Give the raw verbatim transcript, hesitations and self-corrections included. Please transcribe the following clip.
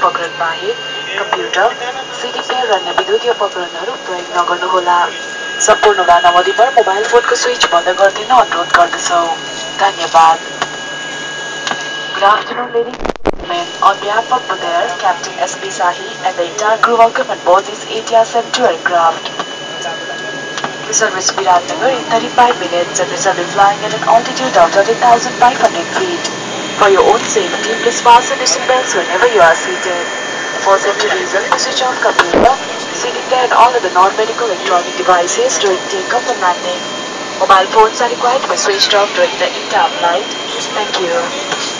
उपकरण बाहेक computer, CD player र अन्य विद्युतीय उपकरणहरू प्रयोग नगर्नुहोला। सम्पूर्ण उडान अवधिभर मोबाइल फोनको स्विच बन्द गरिदिन अनुरोध गर्दछौँ। धन्यवाद। Good afternoon, ladies and gentlemen. On behalf of Budair, Captain S P Sahi and the entire crew welcome on board this A T R seventy-two aircraft. We service Biratnagar in thirty-five minutes and we shall be flying at an altitude of thirteen thousand five hundred feet. For your own safety, please fasten your seatbelts whenever you are seated. For safety reasons, we switch off computer, C D player and all other non-medical electronic devices during takeoff and landing. Mobile phones are required to be switched off during the entire flight. Thank you.